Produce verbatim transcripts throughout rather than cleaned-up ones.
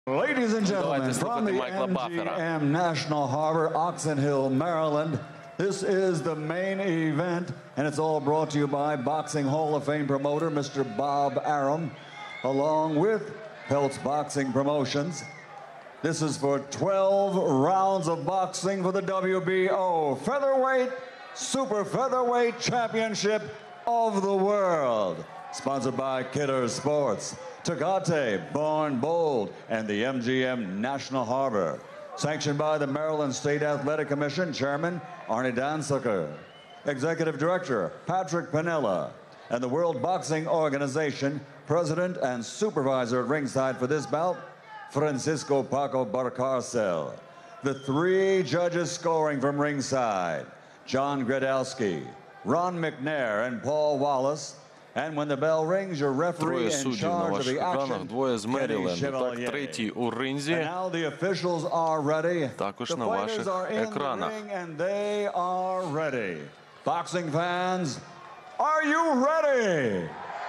Ladies and gentlemen, from the M G M National Harbor, Oxon Hill, Maryland, this is the main event, and it's all brought to you by Boxing Hall of Fame promoter, Mister Bob Arum, along with Peltz Boxing Promotions. This is for twelve rounds of boxing for the W B O Featherweight, Super Featherweight Championship of the World. Sponsored by Kidder Sports, Tecate, Born Bold, and the M G M National Harbor. Sanctioned by the Maryland State Athletic Commission Chairman Arnie Dansucker, Executive Director Patrick Pinella, and the World Boxing Organization President and Supervisor at ringside for this bout, Francisco Paco Barcarcel. The three judges scoring from ringside, John Gradowski, Ron McNair, and Paul Wallace. And when the bell rings, your referee in charge of the action, Kenny Chevalier. And now the officials are ready. The fighters are in the ring, and they are ready. Boxing fans, are you ready?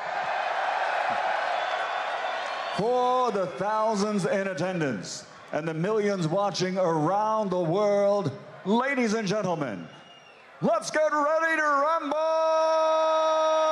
For the thousands in attendance and the millions watching around the world, ladies and gentlemen, let's get ready to rumble!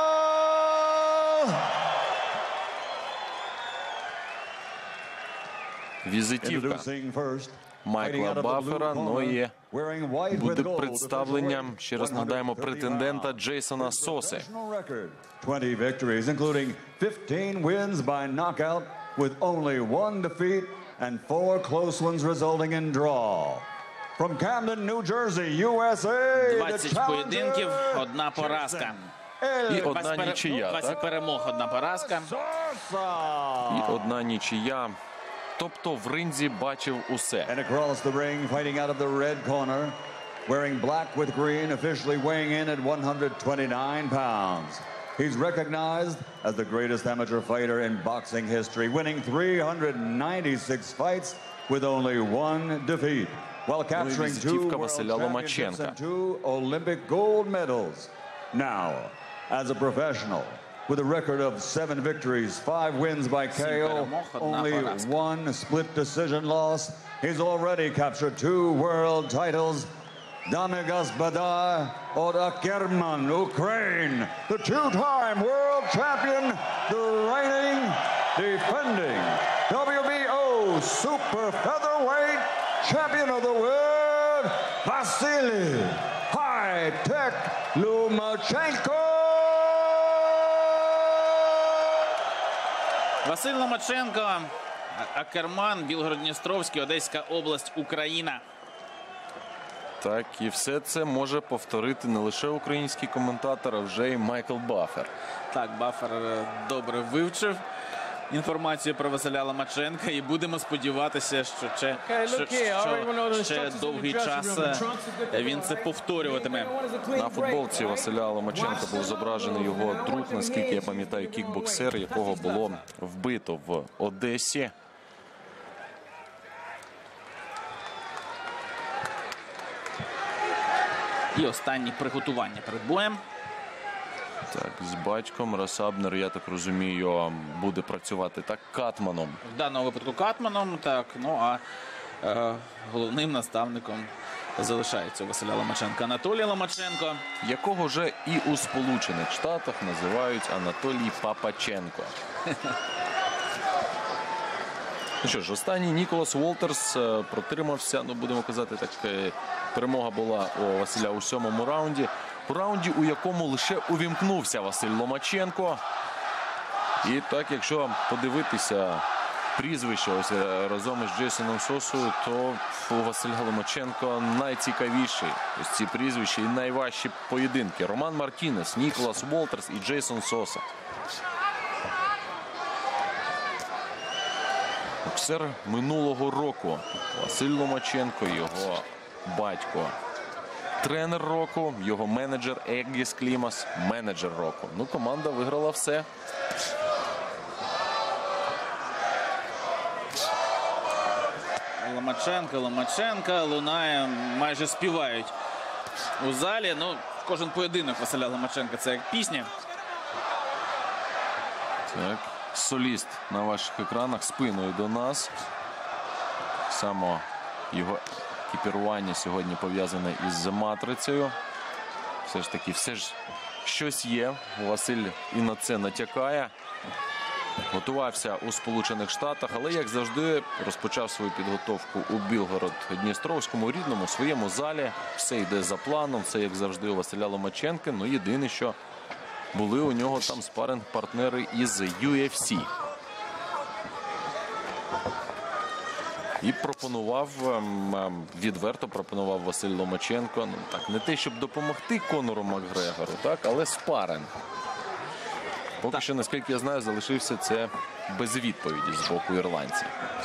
Візитівка Майкла Баффера, ну і буде представленням, ще раз нагадаємо, претендента Джейсона Соси. twenty victories, including fifteen wins by knockout, with only one defeat and four close ones resulting in draw. From Camden, New Jersey, U S A, двадцять поєдинків, одна поразка. І одна нічия, двадцять перемог, одна поразка. І одна нічия. Тобто в ринзі бачив усе. And across the ring, fighting out of the red corner, wearing black with green, officially weighing in at one hundred twenty-nine pounds. He's recognized as the greatest amateur fighter in boxing history, winning three hundred ninety-six fights with only one defeat, while capturing two world championships and two Olympic gold medals. Now, as a professional, with a record of seven victories, five wins by K O, only one split decision loss, he's already captured two world titles. Damy Gospodar od Ackerman, Ukraine, the two-time world champion, the reigning, defending W B O Super Featherweight Champion of the World, Vasily High-Tech Lomachenko. Василь Ломаченко, Акерман, Білгород-Дністровський, Одеська область, Україна. Так, і все це може повторити не лише український коментатор, а вже й Майкл Баффер. Так, Баффер добре вивчив інформацію про Василя Ломаченка, і будемо сподіватися, що ще, що, що ще довгий час він це повторюватиме. На футболці Василя Ломаченка був зображений його друг, наскільки я пам'ятаю, кікбоксер, якого було вбито в Одесі. І останні приготування перед боєм. Так, з батьком Росабнер, я так розумію, буде працювати так катманом. В даному випадку катманом, так, ну а е, головним наставником залишається Василя Ломаченка Анатолій Ломаченко, якого вже і у Сполучених Штатах називають Анатолій Папаченко. Ну що ж, останній Ніколас Уолтерс протримався, ну будемо казати так, перемога була у Василя у сьомому раунді. У раунді, у якому лише увімкнувся Василь Ломаченко. І так, якщо подивитися прізвище ось разом із Джейсоном Сосою, то у Василя Ломаченко найцікавіші ось ці прізвища і найважчі поєдинки. Роман Мартінес, Ніколас Уолтерс і Джейсон Соса. Боксер минулого року Василь Ломаченко, його батько. Тренер року, його менеджер Еггіс Клімас, менеджер року. Ну, команда виграла все. Ломаченко, Ломаченко, лунає, майже співають у залі. Ну, кожен поєдинок Василя Ломаченка – це як пісня. Так, соліст на ваших екранах спиною до нас. Так само його екіпірування сьогодні пов'язане із матрицею. Все ж таки, все ж щось є. Василь і на це натякає. Готувався у Сполучених Штатах, але, як завжди, розпочав свою підготовку у Білгород-Дністровському, рідному, своєму залі. Все йде за планом, все, як завжди, у Василя Ломаченка. Ну, єдине, що були у нього там спаринг-партнери із ю еф сі. І пропонував, відверто пропонував Василь Ломаченко, ну, так, не те, щоб допомогти Конору Макгрегору, так, але спаринг. Поки так. що, наскільки я знаю, залишився це без відповіді з боку ірландців.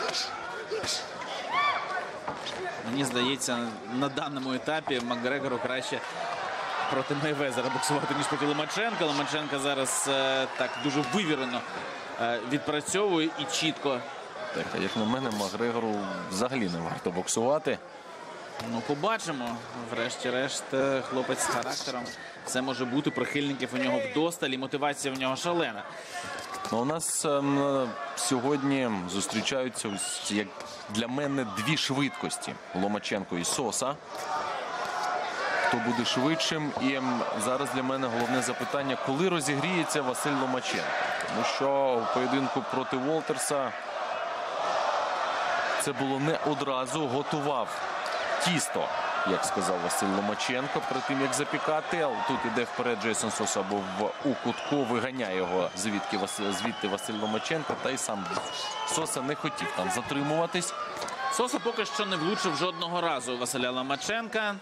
Мені здається, на даному етапі Макгрегору краще проти Мейвезера боксувати, ніж проти Ломаченка. Ломаченко зараз е, так дуже вивірено е, відпрацьовує і чітко. Так, а як на мене, Макгрегору взагалі не варто боксувати. Ну, побачимо. Врешті-решт, хлопець з характером. Все може бути, прихильників у нього вдосталь, і мотивація в нього шалена. Ну, у нас ем, сьогодні зустрічаються, як для мене, дві швидкості. Ломаченко і Соса. Хто буде швидшим? І ем, зараз для мене головне запитання, коли розігріється Василь Ломаченко? Тому що у поєдинку проти Волтерса це було не одразу, готував тісто, як сказав Василь Ломаченко, перед тим, як запікати. Тут іде вперед Джейсон Соса, або в, у кутку виганяє його звідки, звідти Василь Ломаченко. Та й сам Соса не хотів там затримуватись. Соса поки що не влучив жодного разу у Василя Ломаченка.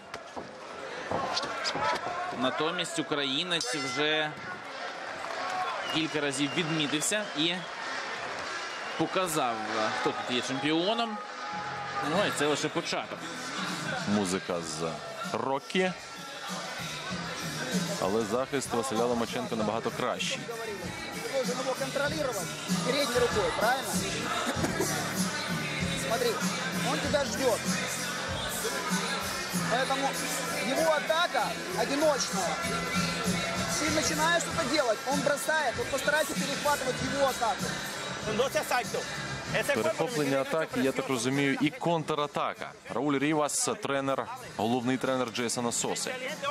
Натомість українець вже кілька разів відмітився і показав, хто тут є чемпіоном. Ну, і це лише початок. Музика з Роккі. Але захист Василя Ломаченка набагато кращий. Должен его контролировать передней рукой, правильно? Смотри, он тебя ждет. Поэтому его атака одиночная. Ты начинаешь что-то делать, он бросает, вот постарайся перехватывать его атаку. Перехоплення атаки, я так розумію, і контратака. Рауль Рівас, тренер, головний тренер Джейсона Соси.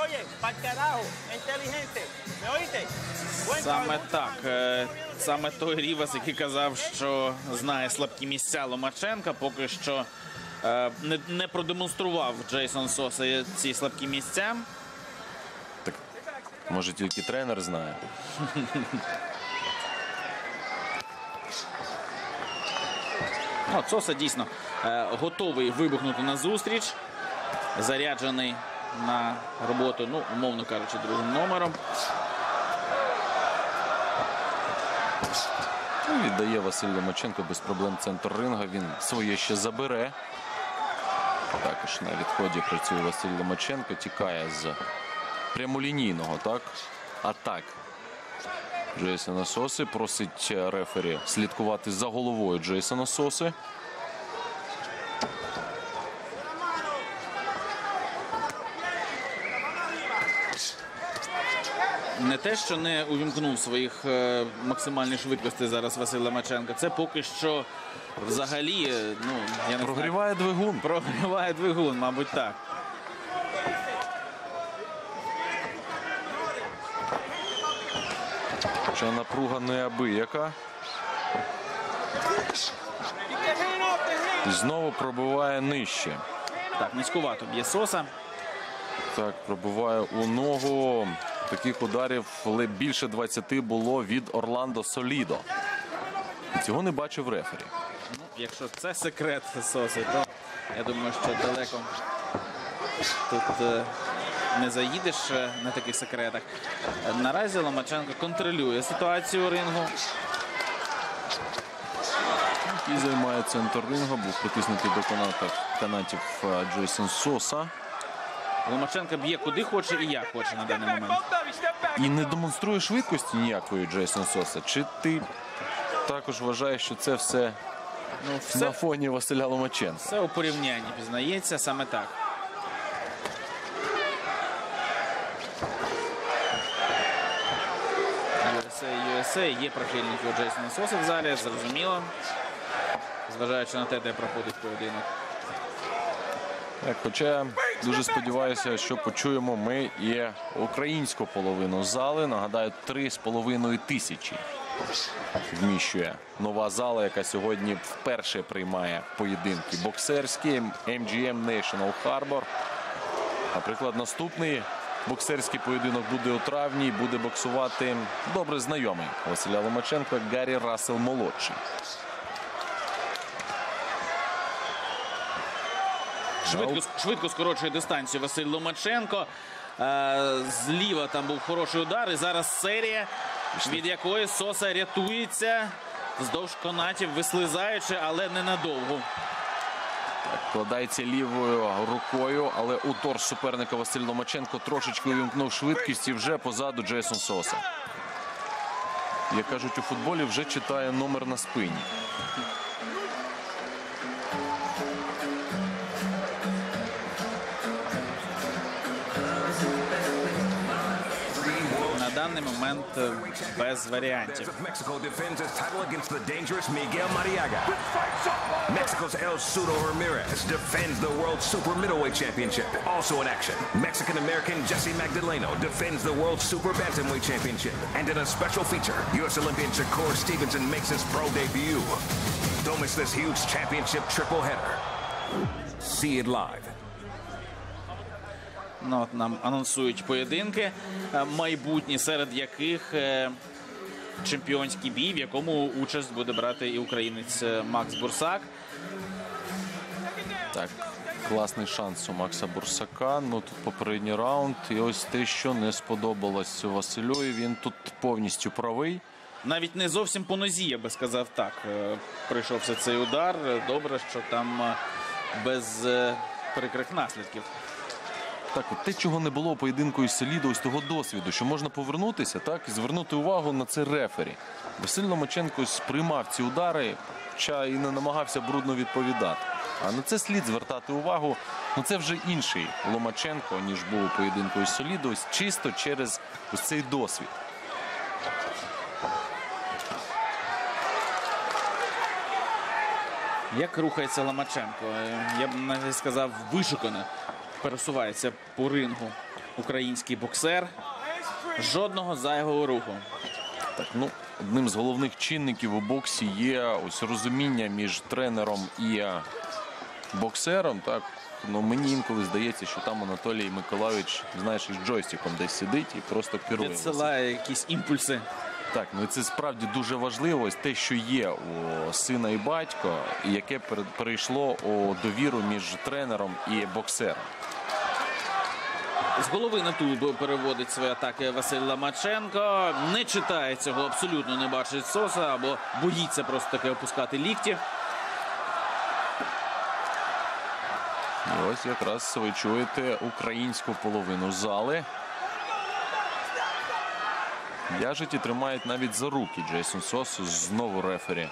Саме так. Саме той Рівас, який казав, що знає слабкі місця Ломаченка, поки що не, не продемонстрував Джейсон Соса ці слабкі місця. Так, може, тільки тренер знає. Ну, Соса дійсно е, готовий вибухнути на зустріч. Заряджений на роботу, ну, умовно кажучи, другим номером. Ну, віддає Василь Ломаченко без проблем центр ринга. Він своє ще забере. Також на відході працює Василь Ломаченко. Тікає з прямолінійного, так, атак Джейсона Соси. Просить рефері слідкувати за головою Джейсона Соси. Не те, що не увімкнув своїх е, максимальних швидкостей зараз Василь Ломаченко. Це поки що взагалі, ну, я не Прогріває знаю, двигун. Прогріває двигун, мабуть, так. Хоча напруга неабияка. І знову пробиває нижче. Так, низькувато б'є Соса. Так, пробиває у ногу. Таких ударів більше двадцяти було від Орландо Солідо. І цього не бачив рефері. Ну, якщо це секрет Соси, то я думаю, що далеко тут е, не заїдеш е, на таких секретах. Наразі Ломаченко контролює ситуацію у рингу. І займає центр рингу, був притиснутий до канатів Джейсон Соса. Ломаченко б'є куди хоче і як хоче на даний момент. І не демонструє швидкості ніякої Джейсон Соса. Чи ти також вважаєш, що це все, ну, все на фоні Василя Ломаченка? Все у порівнянні пізнається саме так. ю ес ей, ю ес ей, є прихильники у Джейсона Соса в залі, зрозуміло. зважаючи на те, де проходить поєдинок. Так, хоча дуже сподіваюся, що почуємо ми і українську половину зали. Нагадаю, три з половиною тисячі вміщує нова зала, яка сьогодні вперше приймає поєдинки боксерські. ем джі ем National Harbor. Наприклад, наступний боксерський поєдинок буде у травні і буде боксувати добре знайомий Василя Ломаченка Гаррі Рассел-молодший. Швидко, швидко скорочує дистанцію Василь Ломаченко. Е, Зліва там був хороший удар. І зараз серія, від якої Соса рятується вздовж канатів, вислизаючи, але ненадовго. Вкладається лівою рукою, але у торс суперника Василь Ломаченко трошечки увімкнув швидкість і вже позаду Джейсон Соса. Як кажуть у футболі, вже читає номер на спині. На даний момент без варіантів. Mexico defends its title against the dangerous Miguel Mariaga. Mexico's El Sudo Ramirez defends the World Super Middleweight Championship. Also in action, Mexican-American Jesse Magdaleno defends the World Super Bantamweight Championship. And in a special feature, U S Olympian Shakur Stevenson makes his pro debut. Don't miss this huge championship triple header. See it live. Ну, от нам анонсують поєдинки майбутні, серед яких е, чемпіонський бій, в якому участь буде брати і українець Макс Бурсак. Так, класний шанс у Макса Бурсака. Ну, тут попередній раунд. І ось те, що не сподобалось Василю. І він тут повністю правий. Навіть не зовсім по нозі, я би сказав так. Е, Прийшовся цей удар. Добре, що там е, без е, прикрих наслідків. Так, от те, чого не було у поєдинку із Селідо, ось того досвіду, що можна повернутися, так, і звернути увагу на це рефері. Василь Ломаченко сприймав ці удари, хоча і не намагався брудно відповідати. А на це слід звертати увагу. Ну, це вже інший Ломаченко, ніж був у поєдинку із Селідо, ось чисто через ось цей досвід. Як рухається Ломаченко? Я б навіть сказав, вишукано пересувається по рингу український боксер. Жодного зайвого руху. Так, ну, одним з головних чинників у боксі є ось розуміння між тренером і боксером. Так, ну, мені інколи здається, що там Анатолій Миколайович, знаєш, із джойстиком десь сидить і просто керує. Відсилає якісь імпульси. Так, ну і це справді дуже важливо, ось те, що є у сина і батька, і яке перейшло у довіру між тренером і боксером. З голови на тулуб переводить свої атаки Василь Ломаченко. Не читає цього, абсолютно не бачить Соса, або боїться просто таки опускати лікті. І ось якраз ви чуєте українську половину зали. В'яжуть і тримають навіть за руки Джейсон Сос, знову рефері.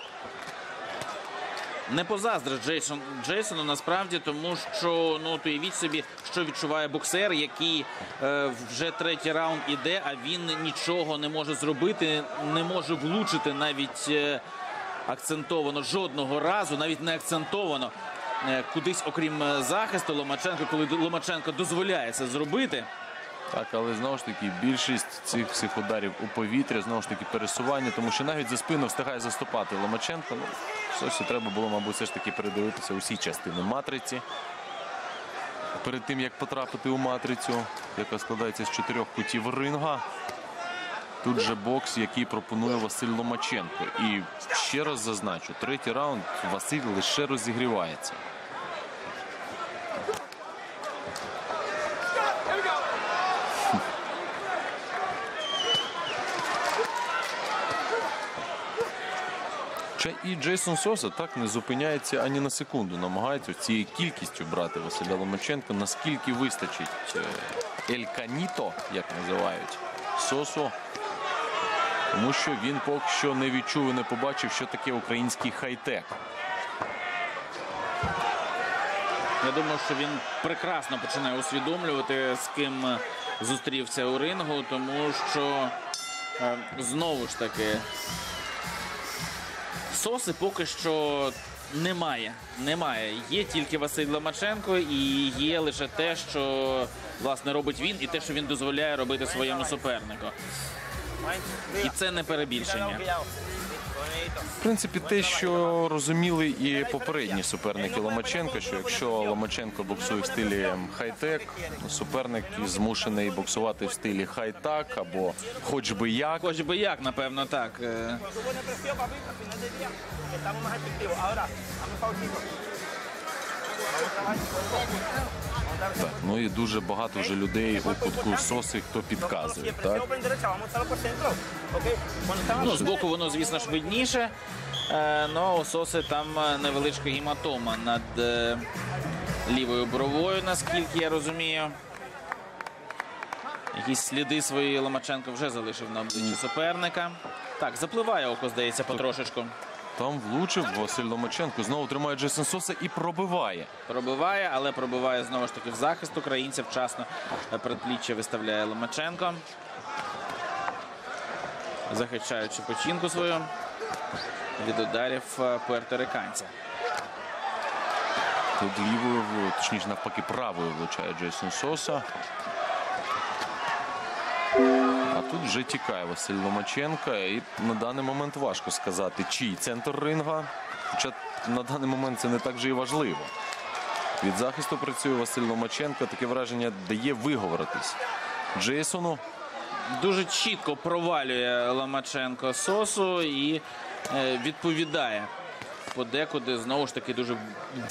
Не позаздриш Джейсон, Джейсону насправді, тому що, ну, уявіть собі, що відчуває боксер, який е, вже третій раунд іде, а він нічого не може зробити, не може влучити навіть е, акцентовано жодного разу, навіть не акцентовано е, кудись, окрім захисту Ломаченко, коли Ломаченко дозволяє це зробити. Так, але знову ж таки більшість цих всіх ударів у повітря, знову ж таки пересування, тому що навіть за спину встигає заступати Ломаченко. Ну, Сосі треба було, мабуть, все ж таки передивитися усі частини матриці. Перед тим, як потрапити у матрицю, яка складається з чотирьох кутів ринга. Тут же бокс, який пропонує Василь Ломаченко. І ще раз зазначу, третій раунд Василь лише розігрівається. І Джейсон Соса так не зупиняється ані на секунду. Намагається цією кількістю брати Василя Ломаченка. Наскільки вистачить Ель Каніто, як називають Сосу. Тому що він поки що не відчув і не побачив, що таке український хай-тек. Я думаю, що він прекрасно починає усвідомлювати, з ким зустрівся у рингу, тому що знову ж таки Соси поки що немає. Немає. Є тільки Василь Ломаченко і є лише те, що, власне, робить він і те, що він дозволяє робити своєму супернику. І це не перебільшення. В принципі, те, що розуміли і попередні суперники Ломаченка, що якщо Ломаченко боксує в стилі хай-тек, суперник змушений боксувати в стилі хай-так або хоч би як. Хоч би як, напевно, так. Е, Так, ну і дуже багато вже людей у кутку Соси, хто підказує, так? Ну, збоку воно, звісно ж, видніше, е, но у Соси там невеличка гематома над е, лівою бровою, наскільки я розумію. Якісь сліди свої Ломаченко вже залишив на обличчі суперника. Так, запливає око, здається, потрошечку. Там влучив Василь Ломаченко, знову тримає Джейсон Соса і пробиває. Пробиває, але пробиває знову ж таки в захист українця. Вчасно передпліччя виставляє Ломаченко, захищаючи печінку свою від ударів пуерториканця. Тут лівою, точніше навпаки правою влучає Джейсон Соса. А тут вже тікає Василь Ломаченко, і на даний момент важко сказати, чий центр ринга. Хоча на даний момент це не так же і важливо. Від захисту працює Василь Ломаченко, таке враження дає виговоритись Джейсону. Дуже чітко провалює Ломаченко Сосу і е, відповідає подекуди, знову ж таки, дуже...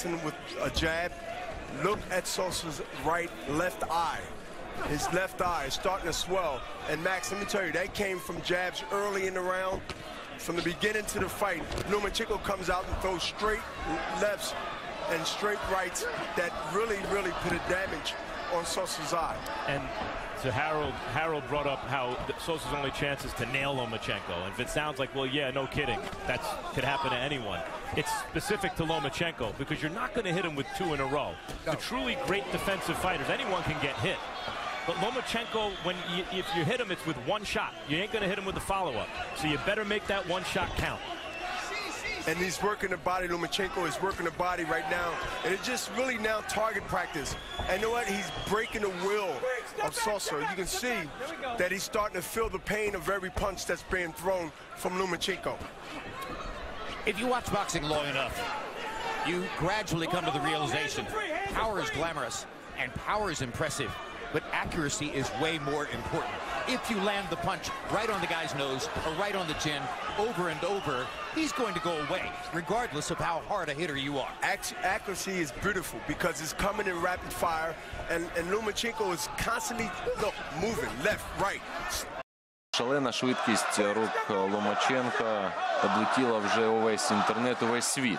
His left eye is starting to swell. And Max, let me tell you, that came from jabs early in the round. From the beginning to the fight, Lomachenko comes out and throws straight lefts and straight rights that really, really put a damage on Sosa's eye. And so Harold, Harold brought up how Sosa's only chance is to nail Lomachenko. And if it sounds like, well, yeah, no kidding, that could happen to anyone. It's specific to Lomachenko because you're not going to hit him with two in a row. The truly great defensive fighters, anyone can get hit. But Lomachenko, when you, if you hit him, it's with one shot. You ain't going to hit him with a follow-up. So you better make that one shot count. And he's working the body. Lomachenko is working the body right now. And it's just really now target practice. And you know what? He's breaking the will of Sosa. You can see that he's starting to feel the pain of every punch that's being thrown from Lomachenko. If you watch boxing long enough, you gradually come to the realization power is glamorous and power is impressive. But accuracy is way more important. If you land the punch right on the guy's nose or right on the chin over and over, he's going to go away, regardless of how hard a hitter you are. Accuracy is beautiful because it's coming in rapid fire, and, and Lomachenko is constantly look, moving left, right. Шалена швидкість рук Ломаченка облетіла вже увесь інтернет, увесь світ.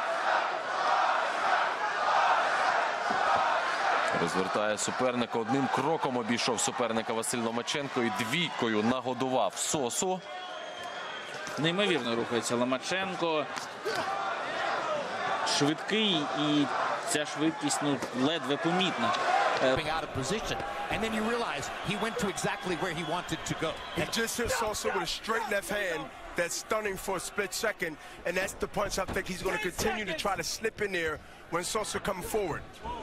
Розвертає суперника, одним кроком обійшов суперника Василь Ломаченко і двійкою нагодував Сосу. Неймовірно рухається Ломаченко. Швидкий, і ця швидкість, ну, ледве помітна. Out of position, and then you realize he went to exactly where he wanted to go. He just hit Sosa with a straight left hand that's stunning for a split second, and that's the punch I think he's going to continue to try to slip in there when Sosa comes forward.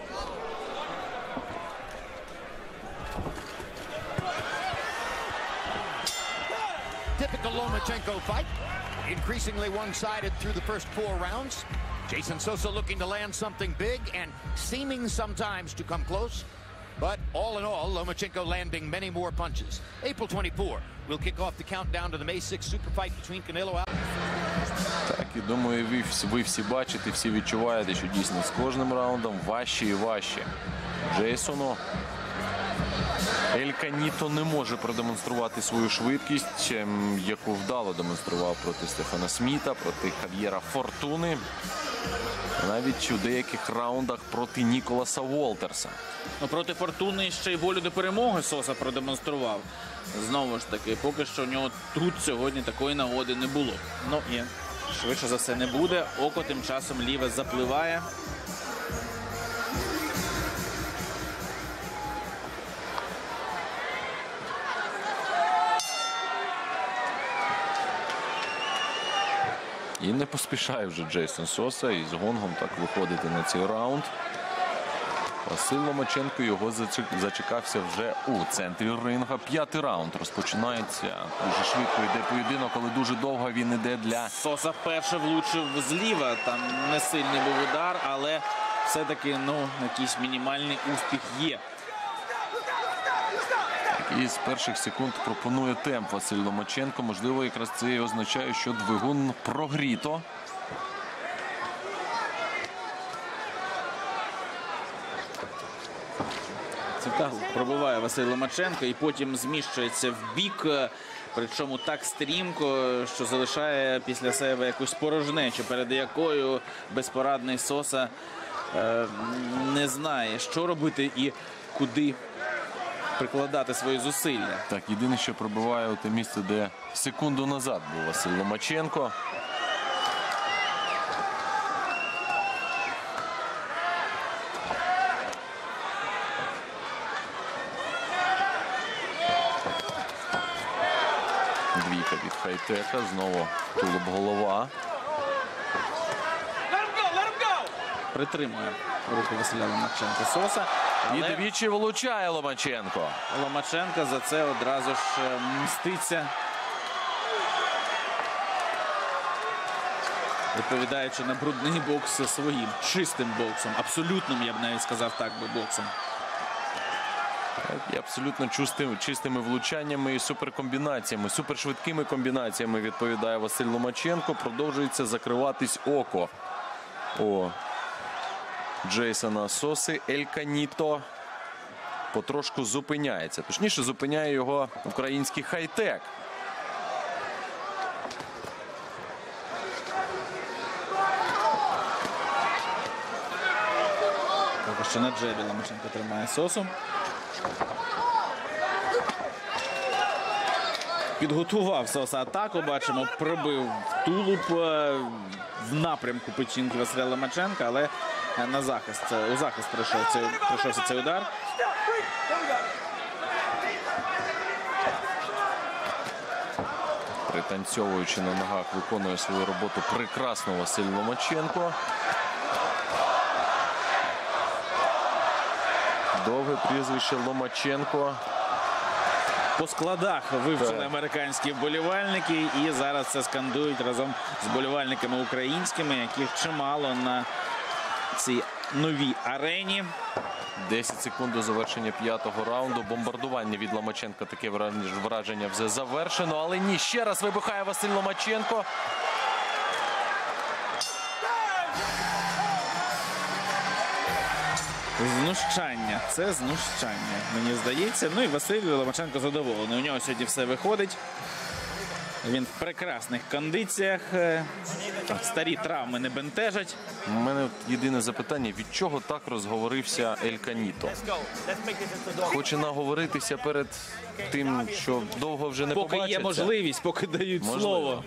Typical Lomachenko fight, increasingly one-sided through the first four rounds. Jason Sosa looking to land something big and seeming sometimes to come close. But all in all, Lomachenko landing many more punches. April twenty-fourth, we'll kick off the countdown to the May sixth super fight between Canelo Alvarez. Так, і думаю, ви, ви всі бачите, всі відчуваєте, що дійсно з кожним раундом важче і важче Джейсону. Ель Каніто не може продемонструвати свою швидкість, яку вдало демонстрував проти Стефана Сміта, проти Хав'єра Фортуни. Навіть у деяких раундах проти Ніколаса Уолтерса. Ну, проти Фортуни ще й волю до перемоги Соса продемонстрував. Знову ж таки, поки що у нього тут сьогодні такої нагоди не було. Ну і швидше за все не буде. Око тим часом ліве запливає. І не поспішає вже Джейсон Соса із гонгом так виходити на цей раунд. Василь Ломаченко його зачекався вже у центрі ринга. П'ятий раунд розпочинається. Дуже швидко йде поєдинок, але дуже довго він йде для... Соса вперше влучив зліва. Там не сильний був удар, але все-таки, ну, якийсь мінімальний успіх є. І з перших секунд пропонує темп Василь Ломаченко. Можливо, якраз це і означає, що двигун прогріто. Цікаво, пробиває Василь Ломаченко і потім зміщується в бік, причому так стрімко, що залишає після себе якусь порожнечу, перед якою безпорадний Соса е, не знає, що робити і куди прикладати свої зусилля. Так, єдине, що пробиває у те місце, де секунду назад був Василь Ломаченко. Двійка від хай-тека, знову тулуб голова. Притримує руку Василя Ломаченка Соса. І двічі влучає Ломаченко. Ломаченко за це одразу ж мститься, відповідаючи на брудний бокс своїм чистим боксом. Абсолютним, я б навіть сказав так би, боксом. І абсолютно чистими, чистими влучаннями і суперкомбінаціями, супершвидкими комбінаціями відповідає Василь Ломаченко. Продовжується закриватись око у Джейсона Соси. Ель Каніто потрошку зупиняється. Точніше, зупиняє його український хай-тек. Поки що на джебі Ломаченко тримає Сосу. Підготував Соса атаку, бачимо, пробив тулуб в напрямку печінки Василя Ломаченка, але на захист, у захист прийшов цей, прийшовся цей удар. Пританцьовуючи на ногах, виконує свою роботу прекрасно Василь Ломаченко. Довге прізвище Ломаченко. По складах вивчили американські вболівальники і зараз це скандують разом з вболівальниками українськими, яких чимало на цій новій арені. десять секунд до завершення п'ятого раунду. Бомбардування від Ломаченка. Таке враження вже завершено. Але ні, ще раз вибухає Василь Ломаченко. Знущання. Це знущання, мені здається. Ну і Василь Ломаченко задоволений. У нього сьогодні все виходить. Він в прекрасних кондиціях. Старі травми не бентежать. У мене єдине запитання, від чого так розговорився Ель Каніто? Хоче наговоритися перед тим, що довго вже не поки побачиться? Поки є можливість, поки дають Можливо. слово.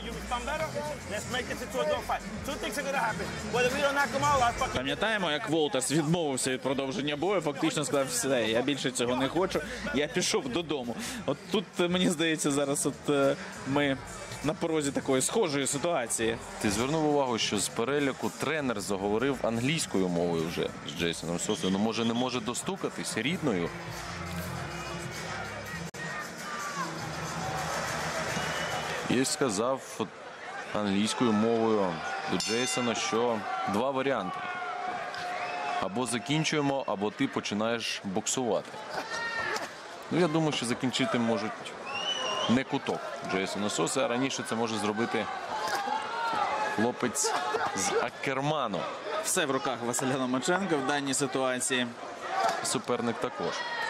Пам'ятаємо, як Волтерс відмовився від продовження бою, фактично сказав, все, я більше цього не хочу, я пішов додому. От тут, мені здається, зараз от ми на порозі такої схожої ситуації. Ти звернув увагу, що з переляку тренер заговорив англійською мовою вже з Джейсоном Сосою. Ну, може, не може достукатись рідною? І сказав от, англійською мовою до Джейсона, що два варіанти. Або закінчуємо, або ти починаєш боксувати. Ну, я думаю, що закінчити можуть не куток Джейсона Соса, а раніше це може зробити хлопець з Акерману. Все в руках Василя Ломаченка в даній ситуації. Суперник також.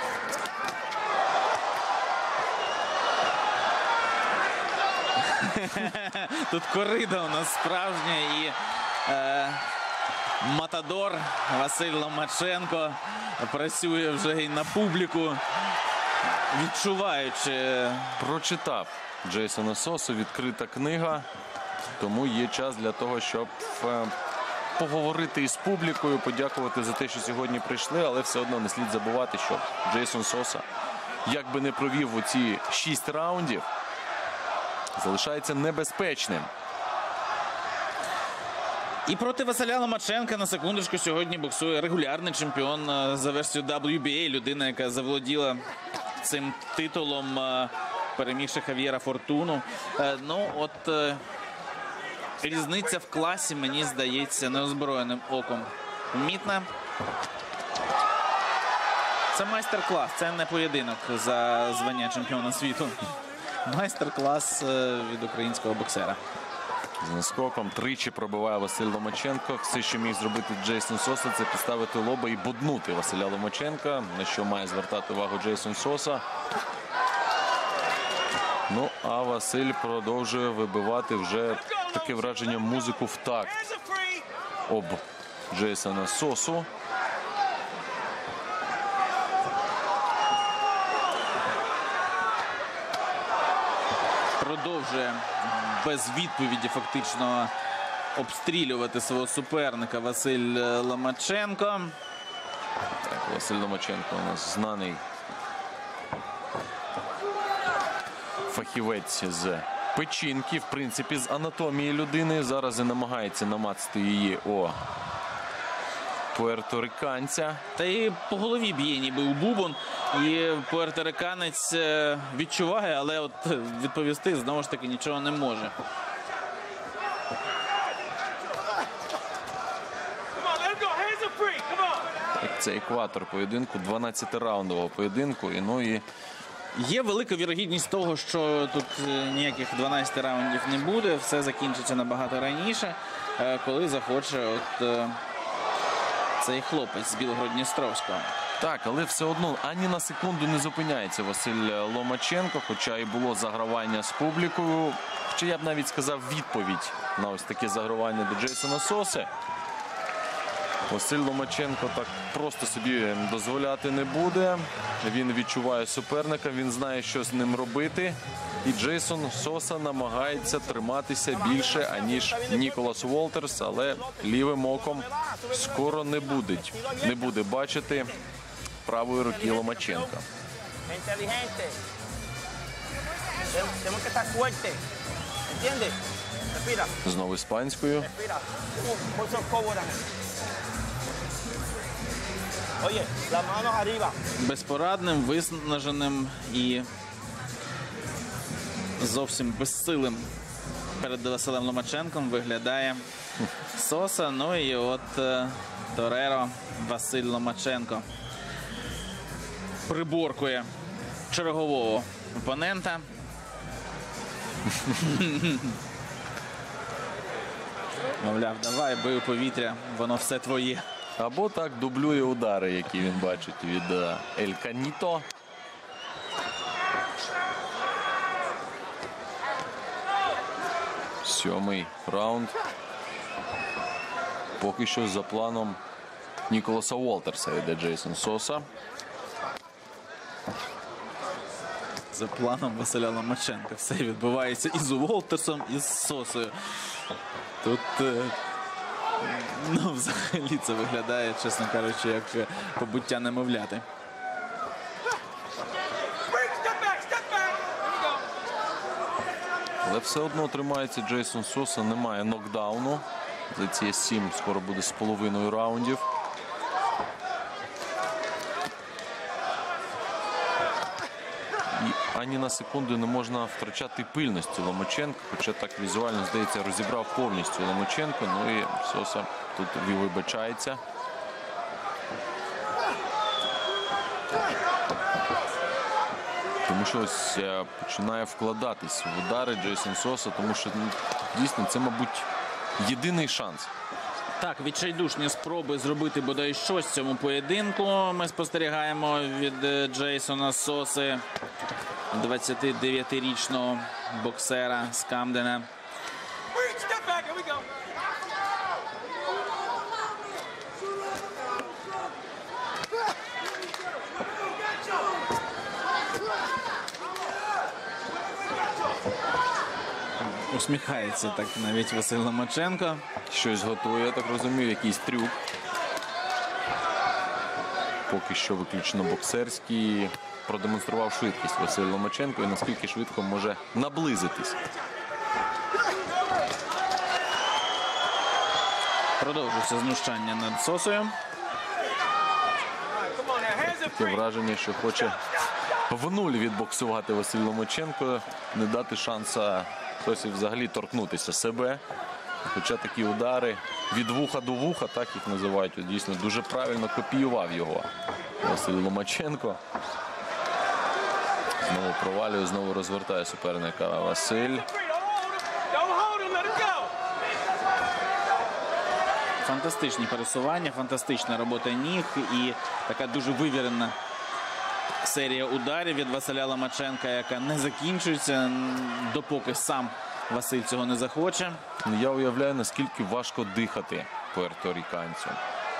Тут корида у нас справжня і е, матадор Василь Ломаченко працює вже і на публіку, відчуваючи. Прочитав Джейсона Сосу, відкрита книга, тому є час для того, щоб е, поговорити із публікою, подякувати за те, що сьогодні прийшли, але все одно не слід забувати, що Джейсон Соса, як би не провів у ці шість раундів, залишається небезпечним. І проти Василя Ломаченка, на секундочку, сьогодні боксує регулярний чемпіон за версією дабл ю бі ей. Людина, яка заволоділа цим титулом, перемігши Хав'єра Фортуну. Ну, от різниця в класі, мені здається, неозброєним оком помітна. Це майстер-клас, це не поєдинок за звання чемпіона світу. Майстер-клас від українського боксера. З наскоком тричі пробиває Василь Ломаченко. Все, що міг зробити Джейсон Соса, це підставити лоба і боднути Василя Ломаченка, на що має звертати увагу Джейсон Соса. Ну, а Василь продовжує вибивати вже таке враження музику в такт об Джейсона Сосу. Продовжує без відповіді фактично обстрілювати свого суперника Василь Ломаченко. Так, Василь Ломаченко у нас знаний фахівець з печінки, в принципі, з анатомії людини. Зараз і намагається намацати її о пуерториканця. Та і по голові б'є ніби у бубон. І пуерториканець відчуває, але от відповісти знову ж таки нічого не може. Так, це екватор поєдинку, дванадцятираундового поєдинку. І, ну, і є велика вірогідність того, що тут ніяких дванадцяти раундів не буде. Все закінчиться набагато раніше, коли захоче от цей хлопець з Білгород-Дністровського. Так, але все одно ані на секунду не зупиняється Василь Ломаченко, хоча і було загравання з публікою. Хоча я б навіть сказав відповідь на ось таке загравання до Джейсона Соси. Василь Ломаченко так просто собі дозволяти не буде. Він відчуває суперника, він знає, що з ним робити. І Джейсон Соса намагається триматися більше, аніж Ніколас Уолтерс, але лівим оком скоро не буде, не буде бачити правої руки Ломаченка. Знову іспанською. Безпорадним, виснаженим і зовсім безсилим перед Василем Ломаченком виглядає Соса. Ну і от тореро Василь Ломаченко приборкує чергового опонента. Мовляв, давай, бий у повітря, воно все твоє. Або так дублює удари, які він бачить від Ель Каніто. Сьомий раунд. Поки що за планом Ніколаса Уолтерса йде Джейсон Соса. За планом Василя Ломаченка. Все відбувається і з Уолтерсом, і з Сосою. Тут, ну, взагалі це виглядає, чесно кажучи, як побуття немовляти. Але все одно тримається Джейсон Соса, немає нокдауну. За ці сім скоро буде з половиною раундів. І ані на секунду не можна втрачати пильності Ломаченка, хоча так візуально, здається, розібрав повністю Ломаченко. Ну і Соса тут вибачається. Тому що ось починає вкладатись в удари Джейсон Соса, тому що, ну, дійсно, це, мабуть, єдиний шанс. Так, відчайдушні спроби зробити бодай щось в цьому поєдинку ми спостерігаємо від Джейсона Соси, двадцятидев'ятирічного боксера з Камдена. Усміхається так навіть Василь Ломаченко. Щось готує, я так розумію, якийсь трюк. Поки що виключно боксерський. Продемонстрував швидкість Василь Ломаченко і наскільки швидко може наблизитись. Продовжується знущання над Сосою. Таке враження, що хоче в нуль відбоксувати Василь Ломаченко, не дати шанса Сосі взагалі торкнутися себе. Хоча такі удари від вуха до вуха, так їх називають, дійсно дуже правильно копіював його Василь Ломаченко. Знову провалює, знову розвертає суперника Василь. Фантастичні пересування, фантастична робота ніг і така дуже вивірена серія ударів від Василя Ломаченка, яка не закінчується, допоки сам Василь цього не захоче. Я уявляю, наскільки важко дихати пуерторіканцю.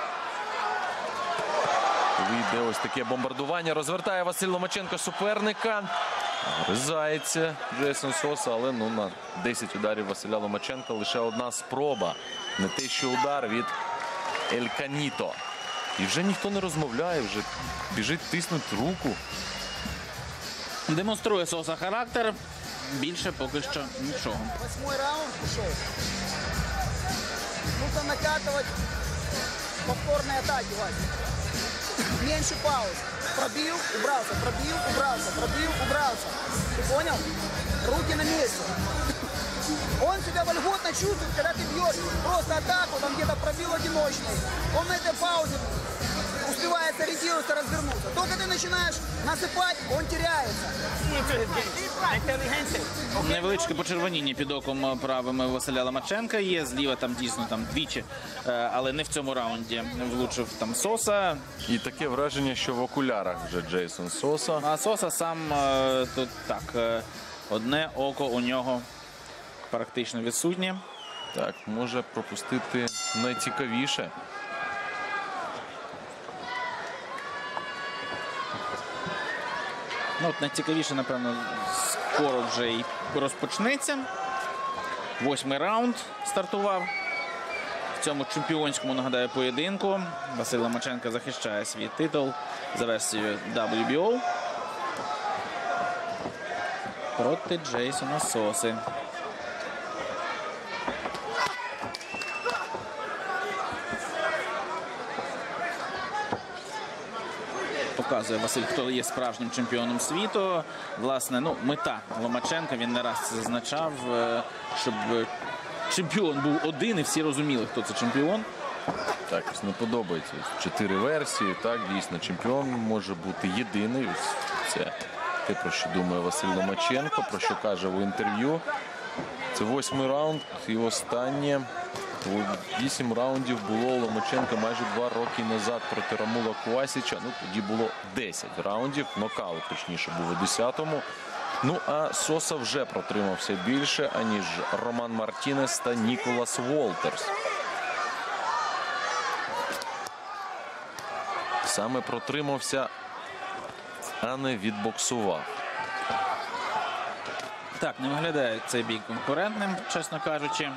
Вийде ось таке бомбардування. Розвертає Василь Ломаченко суперника. Гризається Джейсон Соса, але ну, на десять ударів Василя Ломаченка лише одна спроба. Не те, що удар від Ель Каніто. І вже ніхто не розмовляє, вже біжить тиснуть руку. Демонструє Соса характер. Більше поки що нічого. Восьмой раунд пошел. Нужно накатывать повторные атаки, Вася. Меньше пауз. Пробил, убрался, пробил, убрался, пробил, убрался. Ты понял? Руки на месте. Он себя вольготно чувствует, когда ты бьешь просто атаку, там где-то пробил одиночный. Он на этой паузе успевает сориентироваться, развернуться. Только ты начинаешь насыпать, он теряется. Невеличке почервоніння під оком правими Василя Ломаченка є. Зліва там дійсно там двічі, але не в цьому раунді влучив там Соса. І таке враження, що в окулярах вже Джейсон Соса. А Соса сам тут так, одне око у нього практично відсутнє. Так, може пропустити найцікавіше. Ну, от найцікавіше, напевно, скоро вже і розпочнеться. Восьмий раунд стартував. В цьому чемпіонському, нагадаю, поєдинку Василь Ломаченко захищає свій титул за версією дабл ю бі о проти Джейсона Соси. Показує Василь, хто є справжнім чемпіоном світу. Власне, ну, мета Ломаченка, він не раз це зазначав, щоб чемпіон був один і всі розуміли, хто це чемпіон. Так, ось не подобається. Чотири версії, так, дійсно, чемпіон може бути єдиний. Ось це те, про що думає Василь Ломаченко, про що каже в інтерв'ю. Це восьмий раунд і останнє. Вісім раундів було у Ломаченка майже два роки назад проти Рамула Куасіча. Ну, тоді було десять раундів. Нокаут, точніше, був у десятому. Ну, а Соса вже протримався більше, аніж Роман Мартінес та Ніколас Волтерс. Саме протримався, а не відбоксував. Так, не виглядає цей бій конкурентним, чесно кажучи.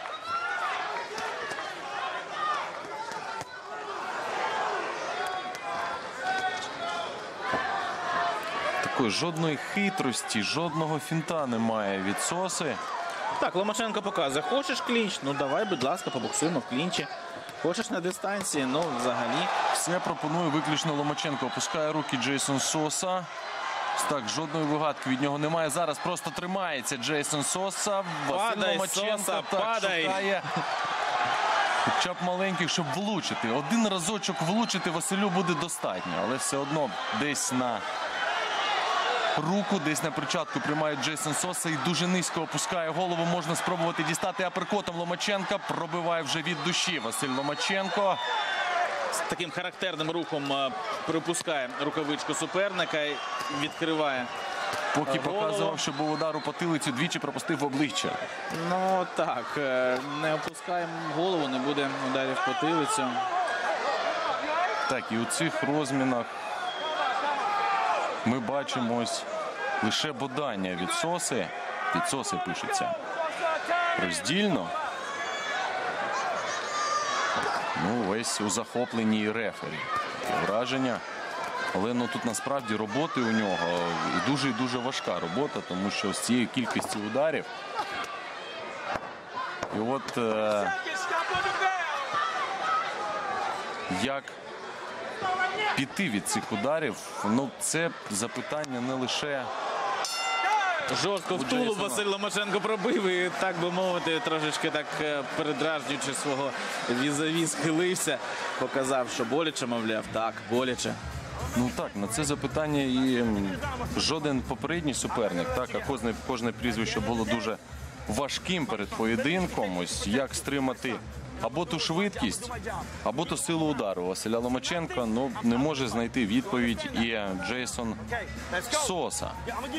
Такої жодної хитрості, жодного фінта немає від Соси. Так, Ломаченко показує, хочеш клінч? Ну давай, будь ласка, побоксуємо в клінчі. Хочеш на дистанції? Ну, взагалі. Все пропонує виключно Ломаченко. Опускає руки Джейсон Соса. Так, жодної вигадки від нього немає. Зараз просто тримається Джейсон Соса. Василь Падай, Ломаченко Соса, так падай. шукає. Хоча б маленьких, щоб влучити. Один разочок влучити Василю буде достатньо. Але все одно десь на руку, десь на перчатку приймає Джейсон Соса і дуже низько опускає голову. Можна спробувати дістати аперкотом Ломаченка. Пробиває вже від душі Василь Ломаченко. З таким характерним рухом припускає рукавичку суперника і відкриває Поки голову. показував, що був удар у потилицю, двічі пропустив в обличчя. Ну так, не опускаємо голову, не буде ударів в потилицю. Так, і у цих розмінах ми бачимо ось лише бодання від Соси. Від Соси пишеться роздільно. Ну, весь у захопленні рефері. Враження. Але ну, тут насправді роботи у нього і дуже і дуже важка робота, тому що з цієї кількості ударів. І от е як піти від цих ударів. Ну, це запитання не лише... Жорстко в тулуб Василь Ломаченко пробив і, так би мовити, трошечки так передражнюючи свого візаві, схилився, показав, що боляче, мовляв. Так, боляче. Ну так, на це запитання і жоден попередній суперник, так, а кожне, кожне прізвище було дуже важким перед поєдинком. Ось як стримати або ту швидкість, або ту силу удару. Василя Ломаченка, ну, не може знайти відповідь і Джейсон Соса.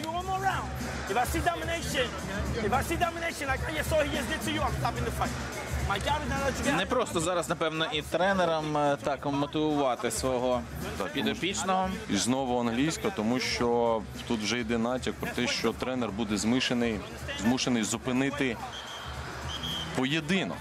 Не просто зараз, напевно, і тренерам так мотивувати свого підопічного. І знову англійська, тому що тут вже йде натяк про те, що тренер буде змушений, змушений зупинити поєдинок.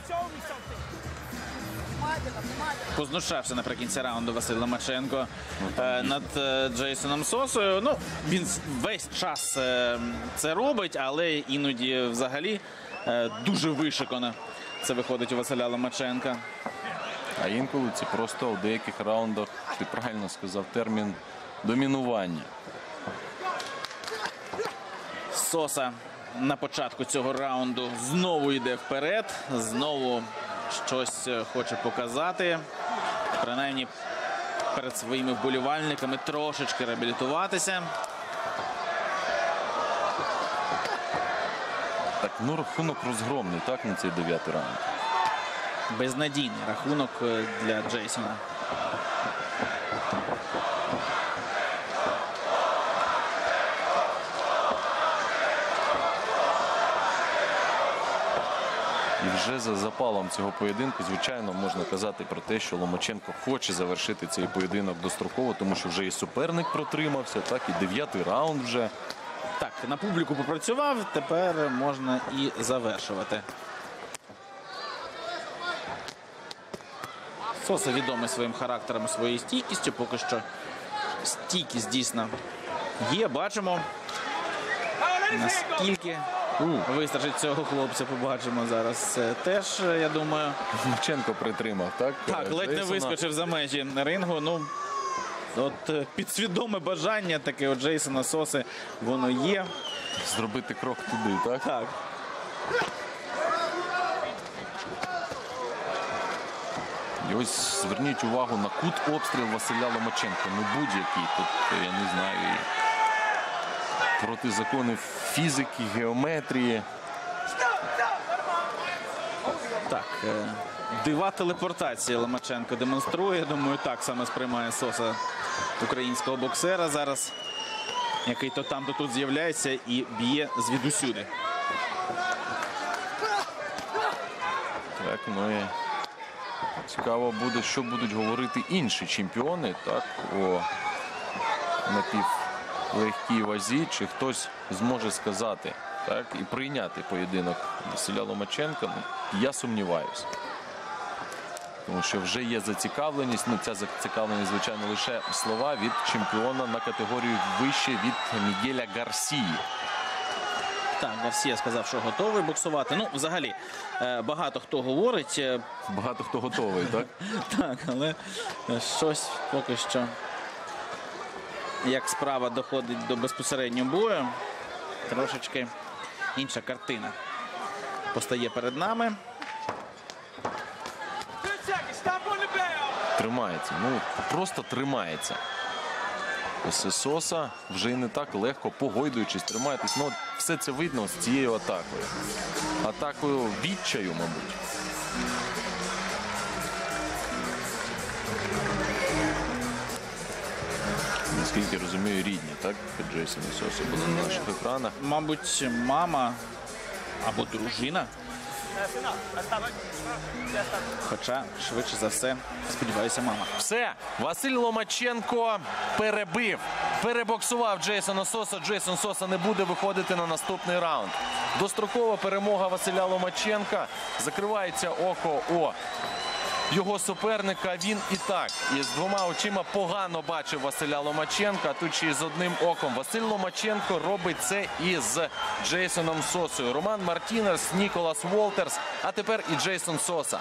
Познущався наприкінці раунду Василь Ломаченко е, над е, Джейсоном Сосою. Ну, він весь час е, це робить, але іноді взагалі е, дуже вишикано це виходить у Василя Ломаченка. А інколи це просто у деяких раундах, ти правильно сказав, термін домінування. Соса на початку цього раунду знову йде вперед, знову щось хоче показати, принаймні перед своїми вболівальниками трошечки реабілітуватися. Так, ну рахунок розгромний, так, на цей дев'ятий раунд. Безнадійний рахунок для Джейсона. І вже за запалом цього поєдинку, звичайно, можна казати про те, що Ломаченко хоче завершити цей поєдинок достроково, тому що вже і суперник протримався, так, і дев'ятий раунд вже. Так, на публіку попрацював, тепер можна і завершувати. Соса відомий своїм характером, своєю стійкістю. Поки що стійкість дійсно є. Бачимо, наскільки вистачить цього хлопця, побачимо зараз теж, я думаю. Ломаченко притримав, так? Так, ледь не вискочив за межі рингу. Ну, от підсвідоме бажання таке у Джейсона Соси, воно є. Зробити крок туди, так? Так. І ось зверніть увагу на кут обстріл Василя Ломаченка. Ну будь-який. Тут, я не знаю, проти законів фізики, геометрії. Так, дива телепортації Ломаченко демонструє. Я думаю, так саме сприймає Соса українського боксера зараз, який то там, то тут з'являється і б'є звідусюди. Так, ну і цікаво буде, що будуть говорити інші чемпіони, так, о напівлегкій вазі, чи хтось зможе сказати, так, і прийняти поєдинок Василя Ломаченка. Ну, я сумніваюся. Тому що вже є зацікавленість, ну ця зацікавленість, звичайно, лише слова від чемпіона на категорію вище від Мігеля Гарсії. Так, Гарсія сказав, що готовий боксувати. Ну, взагалі, багато хто говорить. Багато хто готовий, так? Так, але щось поки що, як справа доходить до безпосереднього бою, трошечки інша картина постає перед нами. Тримається, ну просто тримається. Ось Соса вже і не так легко, погойдуючись, тримаєтесь. Ну, все це видно з цією атакою. Атакою відчаю, мабуть. Наскільки розумію, рідні, так? Джейсон і Соса були на наших екранах. Мабуть, мама або дружина. Хоча, швидше за все, сподіваюся, мама. Все, Василь Ломаченко перебив, перебоксував Джейсона Соса. Джейсон Соса не буде виходити на наступний раунд. Дострокова перемога Василя Ломаченка. Закривається око у його суперника. Він і так із двома очима погано бачив Василя Ломаченка, а тут ще й з одним оком. Василь Ломаченко робить це із Джейсоном Сосою. Роман Мартінес, Ніколас Волтерс, а тепер і Джейсон Соса.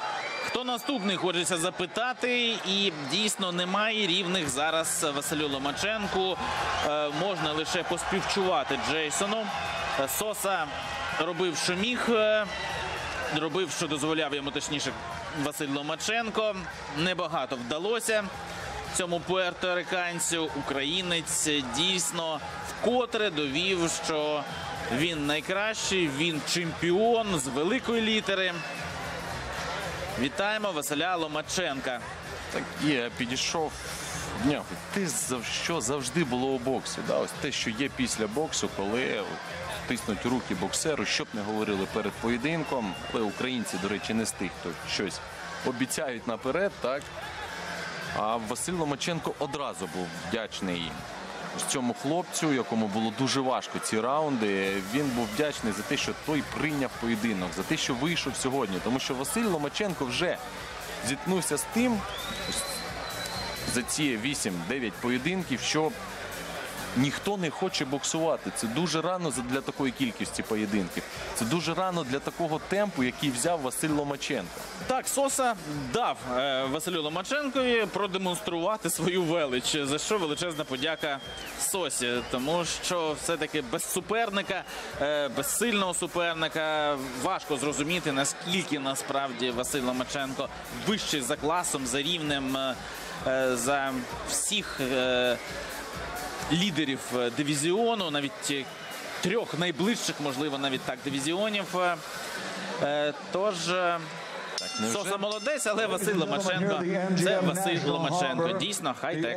Хто наступний, хочеться запитати. І дійсно немає рівних зараз Василю Ломаченку. Е, можна лише поспівчувати Джейсону. Е, Соса робив, що міг. Е, робив, що дозволяв йому, точніше, Василь Ломаченко. Небагато вдалося цьому пуерториканцю. Українець дійсно вкотре довів, що він найкращий, він чемпіон з великої літери. Вітаємо Василя Ломаченка. Так є, підійшов. Ні, те, що завжди було у боксі. Да? Ось те, що є після боксу, коли тиснуть руки боксеру, щоб не говорили перед поєдинком. Але українці, до речі, не з тих, хто щось обіцяють наперед, так? А Василь Ломаченко одразу був вдячний цьому хлопцю, якому було дуже важко ці раунди. Він був вдячний за те, що той прийняв поєдинок, за те, що вийшов сьогодні. Тому що Василь Ломаченко вже зіткнувся з тим, за ці вісім-дев'ять поєдинків, що ніхто не хоче боксувати. Це дуже рано для такої кількості поєдинків. Це дуже рано для такого темпу, який взяв Василь Ломаченко. Так, Соса дав е, Василю Ломаченкові продемонструвати свою велич, за що величезна подяка Сосі. Тому що все-таки без суперника, е, без сильного суперника важко зрозуміти, наскільки насправді Василь Ломаченко вищий за класом, за рівнем, е, за всіх е, лідерів дивізіону, навіть трьох найближчих, можливо, навіть так, дивізіонів. Тож, Соса молодець, але Василь Ломаченко – це Василь Ломаченко. Дійсно, хай-тек.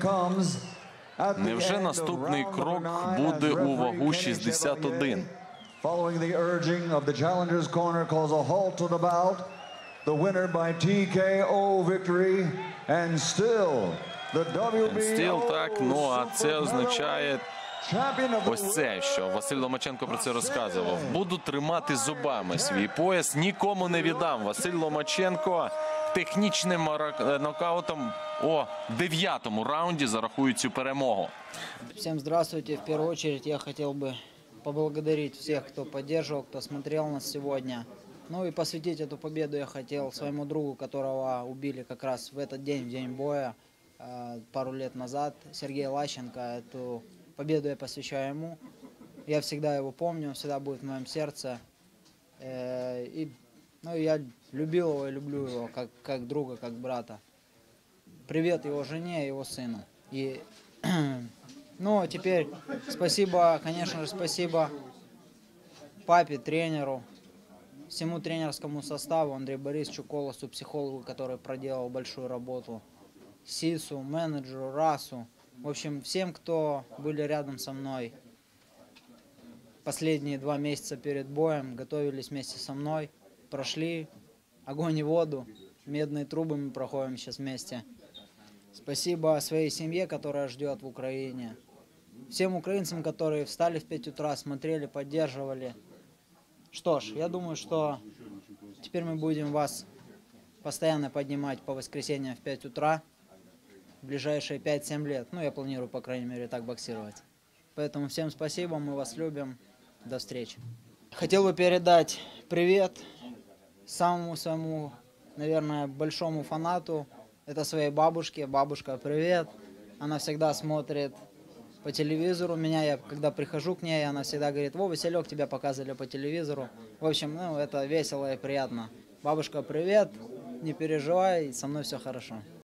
Невже наступний крок буде у вагу шістдесят один? Following the urging of the challenger's corner calls a halt to the bout. The winner by T K O victory and still the дабл ю бі о Стіл, так, ну а це означає Champion ось це, що Василь Ломаченко про це розказував. Буду тримати зубами свій пояс, нікому не віддам. Василь Ломаченко технічним нокаутом у дев'ятому раунді зарахує цю перемогу. Всем здравствуйте. В первую очередь я хотел бы поблагодарить всех, кто поддерживал, кто смотрел нас сегодня. Ну и посвятить эту победу я хотел своему другу, которого убили как раз в этот день, в день боя, пару лет назад, Сергея Лащенко. Эту победу я посвящаю ему. Я всегда его помню, он всегда будет в моем сердце. И, ну, я любил его и люблю его как, как друга, как брата. Привет его жене и его сыну. И, ну, а теперь спасибо, конечно же, спасибо папе, тренеру, всему тренерскому составу, Андрею Борисовичу Колосу, психологу, который проделал большую работу, Сису, менеджеру, Расу, в общем, всем, кто были рядом со мной последние два месяца перед боем, готовились вместе со мной, прошли огонь и воду, медные трубы мы проходим сейчас вместе. Спасибо своей семье, которая ждет в Украине, всем украинцам, которые встали в пять утра, смотрели, поддерживали. Что ж, я думаю, что теперь мы будем вас постоянно поднимать по воскресеньям в пять утра. В ближайшие пять-семь лет. Ну, я планирую, по крайней мере, так боксировать. Поэтому всем спасибо, мы вас любим. До встречи. Хотел бы передать привет самому своему, наверное, большому фанату. Это своей бабушке. Бабушка, привет. Она всегда смотрит по телевизору меня. Я, когда прихожу к ней, она всегда говорит: «Во, Василек, тебя показывали по телевизору». В общем, ну, это весело и приятно. Бабушка, привет. Не переживай, со мной все хорошо.